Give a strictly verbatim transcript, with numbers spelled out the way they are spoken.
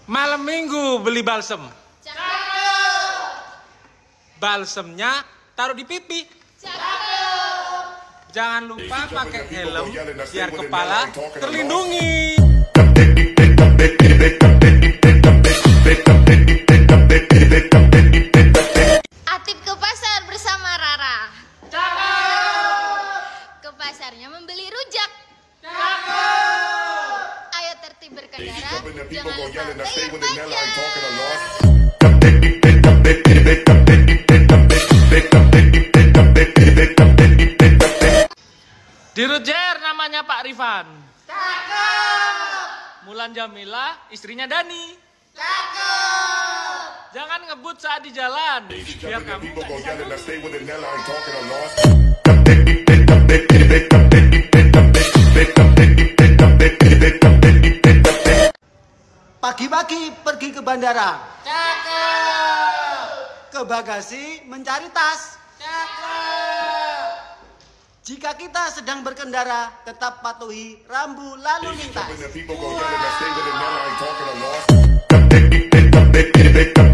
Malam minggu beli balsem. Cakep. Balsemnya taruh di pipi. Cakep. Jangan lupa pakai helm biar kepala terlindungi. Atip ke pasar bersama Rara. Cakep. Ke pasarnya membeli rujak. Cakep. Ayo tertib berkendara. Jangan lupa bayar pajak. Dirut-jer namanya Pak Rifan. Cakep. Mulan Jamila, istrinya Dani. Cakep. Jangan ngebut saat di jalan, biar kamu nggak disandung. Pagi-pagi pergi ke bandara. Cakep. Ke bagasi mencari tas. Cakep. Jika kita sedang berkendara, tetap patuhi rambu lalu lintas. People go yelling, I stay with it now, I ain't talking a lot.